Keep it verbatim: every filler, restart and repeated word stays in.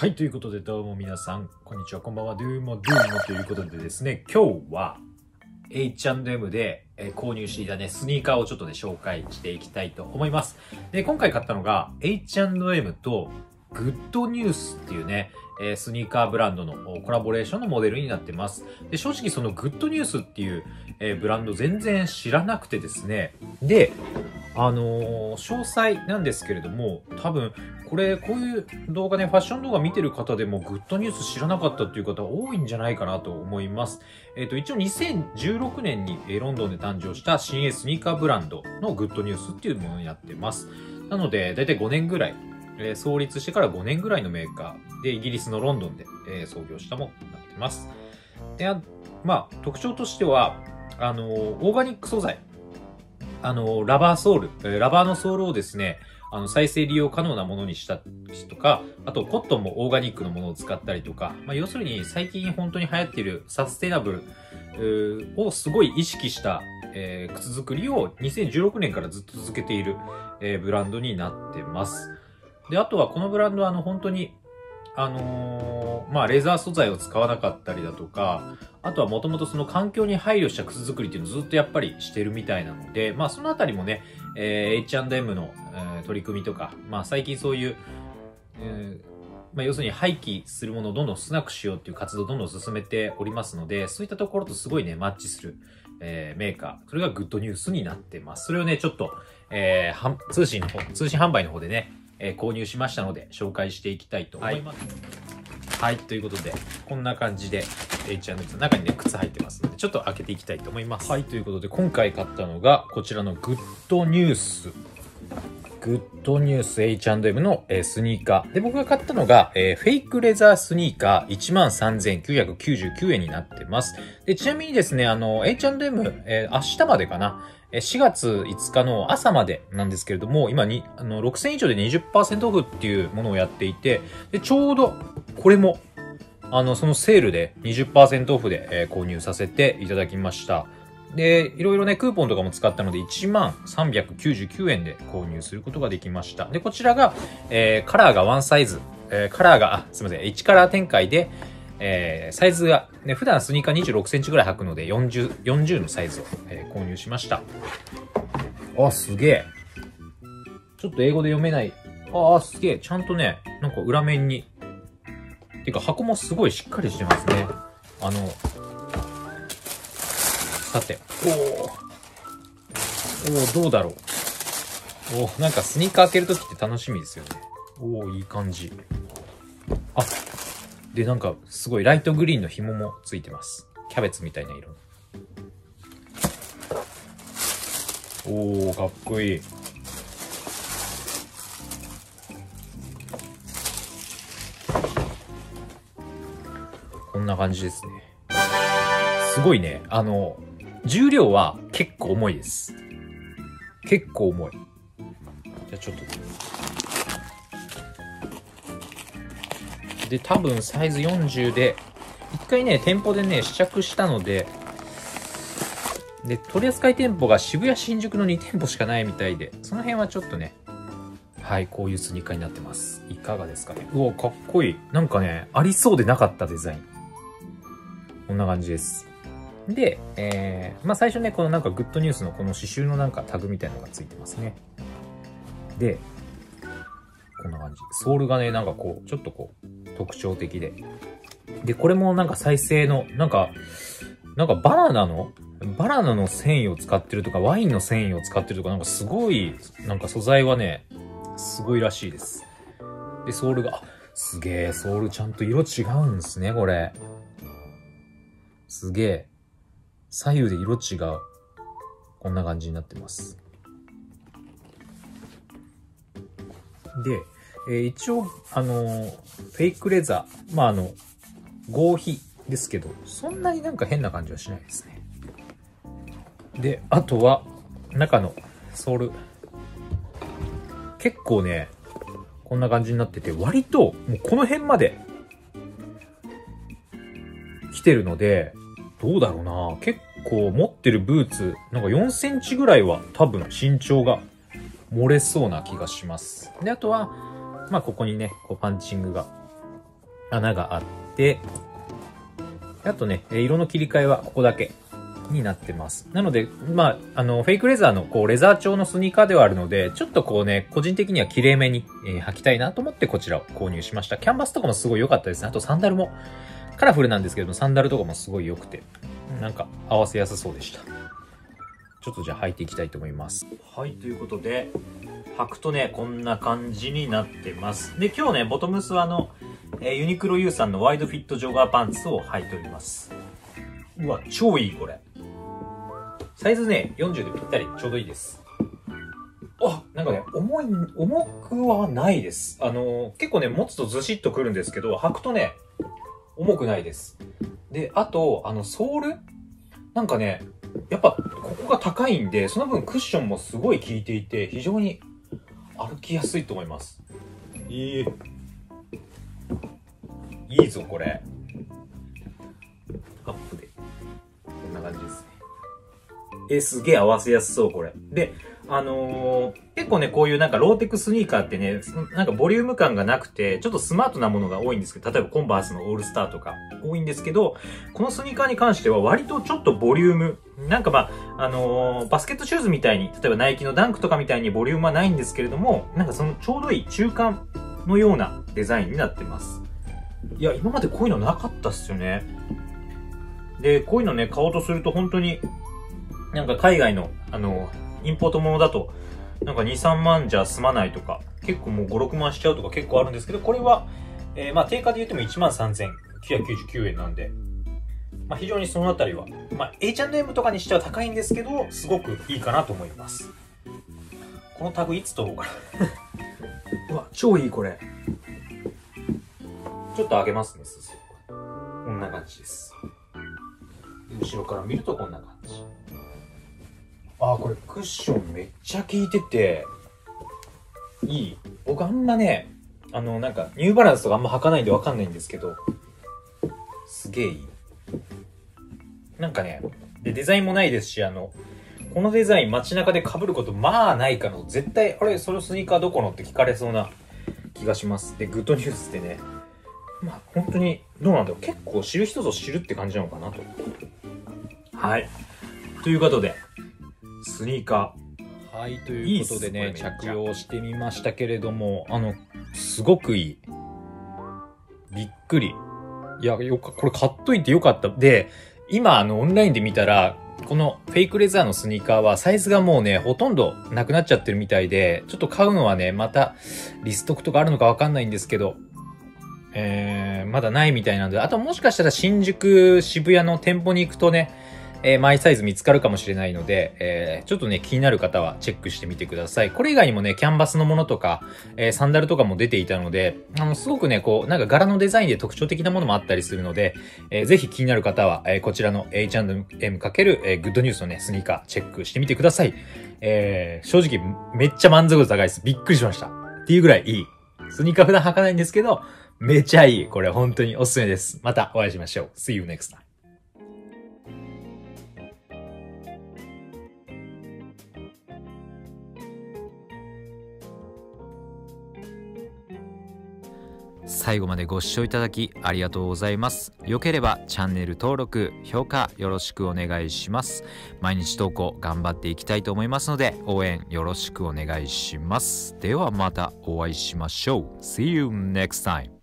はい、ということでどうも皆さん、こんにちは、こんばんは、どうもどうもということでですね、今日は エイチアンドエム で購入していたね、スニーカーをちょっとね、紹介していきたいと思います。で、今回買ったのが エイチアンドエム とグッドニュースっていうね、スニーカーブランドのコラボレーションのモデルになってます。で、正直そのグッドニュースっていうブランド全然知らなくてですね、で、あのー、詳細なんですけれども、多分、これ、こういう動画ね、ファッション動画見てる方でもグッドニュース知らなかったっていう方多いんじゃないかなと思います。えっと、一応にせんじゅうろくねんにロンドンで誕生した新鋭スニーカーブランドのグッドニュースっていうものになってます。なので、だいたいごねんぐらい、えー、創立してからごねんぐらいのメーカーで、イギリスのロンドンで、えー、創業したものになってます。で、まあ、特徴としては、あのー、オーガニック素材。あの、ラバーソール、ラバーのソールをですね、あの、再生利用可能なものにしたりとか、あと、コットンもオーガニックのものを使ったりとか、まあ、要するに最近本当に流行っているサステナブルをすごい意識した、えー、靴作りをにせんじゅうろくねんからずっと続けている、えー、ブランドになってます。で、あとはこのブランドはあの、本当に、あのー、まあ、レーザー素材を使わなかったりだとか、あとはもともとその環境に配慮した靴作りっていうのをずっとやっぱりしてるみたいなので、まあ、そのあたりもね、えー、エイチアンドエム の、えー、取り組みとか、まあ、最近そういう、えーまあ、要するに廃棄するものをどんどん少なくしようっていう活動をどんどん進めておりますので、そういったところとすごいね、マッチする、えー、メーカー。それがグッドニュースになってます。それをね、ちょっと、えー、通信の方、通信販売の方でね、えー、購入しましたので、紹介していきたいと思います。はい、はい、ということで、こんな感じで、エイチアンドエム の中にね、靴入ってますので、ちょっと開けていきたいと思います。はい、ということで、今回買ったのが、こちらのグッドニュース。グッドニュース エイチアンドエム の、えー、スニーカー。で、僕が買ったのが、えー、フェイクレザースニーカー いちまんさんぜんきゅうひゃくきゅうじゅうきゅうえんになってます。で、ちなみにですね、あの、エイチアンドエム、えー、明日までかな。しがついつかの朝までなんですけれども、今に、あの、ろくせん以上で にじゅっパーセント オフっていうものをやっていて、で、ちょうど、これも、あの、そのセールで にじゅっパーセント オフで、えー、購入させていただきました。で、いろいろね、クーポンとかも使ったのでいちまんさんびゃくきゅうじゅうきゅうえんで購入することができました。で、こちらが、えー、カラーがワンサイズ、えー、カラーが、あ、すみません、いちカラー展開で、えー、サイズが、ね、普段スニーカーにじゅうろくセンチぐらい履くのでよんじゅう、よんじゅうのサイズを、えー、購入しました。あ、すげえ。ちょっと英語で読めない。ああ、すげえ。ちゃんとね、なんか裏面に。てか箱もすごいしっかりしてますね。あの、さて、おー。おー、どうだろう。おー、なんかスニーカー開けるときって楽しみですよね。おー、いい感じ。あ、で、なんかすごいライトグリーンの紐もついてます。キャベツみたいな色。おー、かっこいい。こんな感じですね。すごいね。あの、重量は結構重いです。結構重い。じゃあちょっと。で、多分サイズよんじゅうで、一回ね、店舗でね、試着したので、で、取扱店舗が渋谷新宿のに店舗しかないみたいで、その辺はちょっとね、はい、こういうスニーカーになってます。いかがですかね。うわ、かっこいい。なんかね、ありそうでなかったデザイン。こんな感じです。で、えー、まあ最初ね、このなんかグッドニュースのこの刺繍のなんかタグみたいなのがついてますね。で、こんな感じ。ソールがね、なんかこう、ちょっとこう、特徴的で。で、これもなんか再生の、なんか、なんかバナナのバナナの繊維を使ってるとか、ワインの繊維を使ってるとか、なんかすごい、なんか素材はね、すごいらしいです。で、ソールが、あ、すげえ、ソールちゃんと色違うんですね、これ。すげえ。左右で色違う。こんな感じになってます。で、えー、一応、あのー、フェイクレザー。まあ、あの、合皮ですけど、そんなになんか変な感じはしないですね。で、あとは、中のソール。結構ね、こんな感じになってて、割と、もうこの辺まで来てるので、どうだろうな。結構持ってるブーツ、なんかよんセンチぐらいは多分身長が漏れそうな気がします。で、あとは、まあここにね、こうパンチングが穴があって、あとね、色の切り替えはここだけになってます。なので、まあ、あの、フェイクレザーの、こう、レザー調のスニーカーではあるので、ちょっとこうね、個人的には綺麗めに、えー、履きたいなと思ってこちらを購入しました。キャンバスとかもすごい良かったですね。あとサンダルも、カラフルなんですけども、サンダルとかもすごい良くて、なんか合わせやすそうでした。ちょっとじゃあ履いていきたいと思います。はい、ということで、履くとね、こんな感じになってます。で、今日ね、ボトムスはあの、えー、ユニクロ U さんのワイドフィットジョガーパンツを履いております。うわ、超いい、これ。サイズね、よんじゅうでぴったり、ちょうどいいです。あ、なんかね、重い、重くはないです。あのー、結構ね、持つとずしっとくるんですけど、履くとね、重くないです。で、あと、あの、ソールなんかね、やっぱ、ここが高いんで、その分クッションもすごい効いていて、非常に歩きやすいと思います。いい。いいぞ、これ。アップで。こんな感じですね。え、すげえ合わせやすそう、これ。で、あのー、結構ね、こういうなんかローテクスニーカーってね、なんかボリューム感がなくて、ちょっとスマートなものが多いんですけど、例えばコンバースのオールスターとか多いんですけど、このスニーカーに関しては割とちょっとボリューム、なんかまあ、あのー、バスケットシューズみたいに、例えばナイキのダンクとかみたいにボリュームはないんですけれども、なんかそのちょうどいい中間のようなデザインになってます。いや、今までこういうのなかったっすよね。で、こういうのね、買おうとすると本当に、なんか海外の、あの、インポートものだと、なんかに、さんまんじゃ済まないとか、結構もうご、ろくまんしちゃうとか結構あるんですけど、これは、えー、まあ定価で言っても いちまんさんぜんきゅうひゃくきゅうじゅうきゅうえんなんで、まあ非常にそのあたりは、まあ エイチアンドエム とかにしては高いんですけど、すごくいいかなと思います。このタグいつ取ろうかな。うわ、超いいこれ。ちょっと上げますね、裾。こんな感じです。後ろから見るとこんな感じ。あー、これクッションめっちゃ効いてて、いい。僕あんまね、あの、なんか、ニューバランスとかあんま履かないんでわかんないんですけど、すげえいい。なんかね、で、デザインもないですし、あの、このデザイン街中で被ることまあないかの、絶対、あれ、そのスニーカーどこのって聞かれそうな気がします。で、グッドニュースってね、まあ本当に、どうなんだろう、結構知る人ぞ知るって感じなのかなと。はい。ということで、スニーカー。はい、ということでね、いい着用してみましたけれども、あの、すごくいい。びっくり。いや、よか、これ買っといてよかった。で、今、あの、オンラインで見たら、このフェイクレザーのスニーカーはサイズがもうね、ほとんどなくなっちゃってるみたいで、ちょっと買うのはね、またリストックとかあるのかわかんないんですけど、えー、まだないみたいなので、あともしかしたら新宿、渋谷の店舗に行くとね、えー、マイサイズ見つかるかもしれないので、えー、ちょっとね、気になる方はチェックしてみてください。これ以外にもね、キャンバスのものとか、えー、サンダルとかも出ていたので、あの、すごくね、こう、なんか柄のデザインで特徴的なものもあったりするので、えー、ぜひ気になる方は、えー、こちらの エイチアンドエム× えー、グッドニュースのね、スニーカーチェックしてみてください。えー、正直めっちゃ満足度高いです。びっくりしました。っていうぐらいいい。スニーカー普段履かないんですけど、めっちゃいい。これ本当におすすめです。またお会いしましょう。See you next time. 最後までご視聴いただきありがとうございます。よければチャンネル登録、評価よろしくお願いします。毎日投稿頑張っていきたいと思いますので、応援よろしくお願いします。ではまたお会いしましょう。See you next time.